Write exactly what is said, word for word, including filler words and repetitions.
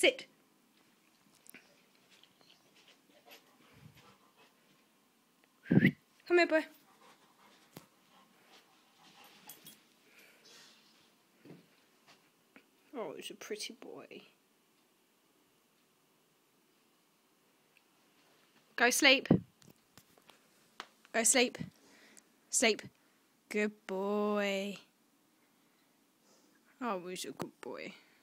Sit. Come here, boy. Oh, he's a pretty boy. Go sleep. Go sleep. Sleep. Good boy. Oh, he's a good boy.